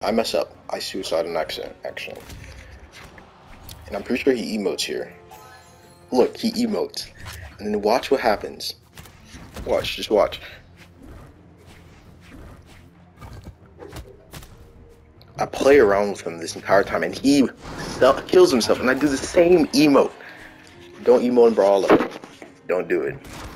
I mess up. I suicide an accident, actually. And I'm pretty sure he emotes here. Look, he emotes. And then watch what happens. Watch, just watch. I play around with him this entire time, and he kills himself, and I do the same emote. Don't emote in Brawlhalla. Don't do it.